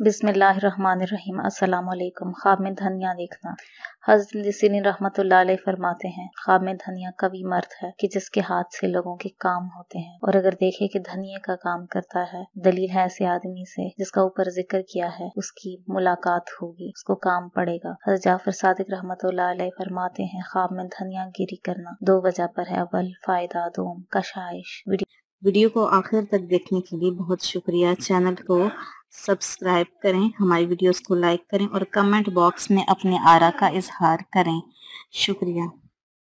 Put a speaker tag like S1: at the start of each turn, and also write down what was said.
S1: बिस्मिल्लाहिर्रहमानिर्रहीम। अस्सलाम वालेकुम। ख्वाब में धनिया देखना। हज़रत नसीरी रहमतुल्लाह अलैह फरमाते हैं, ख्वाब में धनिया कवि मर्द है कि जिसके हाथ से लोगों के काम होते हैं, और अगर देखे कि धनिये का काम करता है, दलील है ऐसे आदमी से जिसका ऊपर जिक्र किया है, उसकी मुलाकात होगी, उसको काम पड़ेगा। हज़रत जाफर सादिक रहमतुल्लाह अलैह फरमाते हैं, ख्वाब में धनिया गिरी करना 2 वजह पर है। अव्वल फायदा, दोम कशाइश। वीडियो को आखिर तक देखने के लिए बहुत शुक्रिया। चैनल को सब्सक्राइब करें, हमारी वीडियोस को लाइक करें और कमेंट बॉक्स में अपने आरा का इजहार करें। शुक्रिया।